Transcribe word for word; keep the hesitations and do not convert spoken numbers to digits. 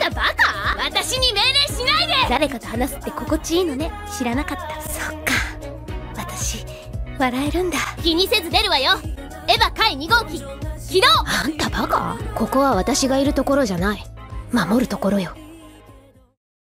たバカ？私に命令しないで。誰かと話すって心地いいのね。知らなかった。そっか、私笑えるんだ。気にせず出るわよ。エヴァ界に号機起動。あんたバカ？ここは私がいるところじゃない。守るところよ。